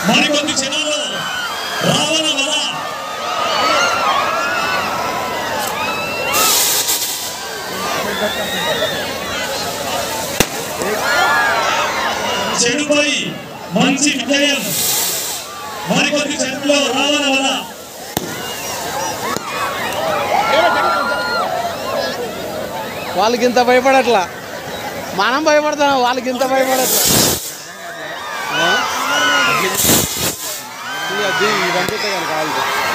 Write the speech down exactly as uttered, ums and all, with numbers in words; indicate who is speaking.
Speaker 1: మరికొద్ది క్షణాల్లో రావణ వధ చెడుపై మంచి విజయం. మరికొద్ది క్షణంలో రావణ వధ.
Speaker 2: వాళ్ళకి ఇంత భయపడట్లా, మనం భయపడతాం, వాళ్ళకి ఇంత భయపడట్లా. ఇదంతా కానీ కావాలి.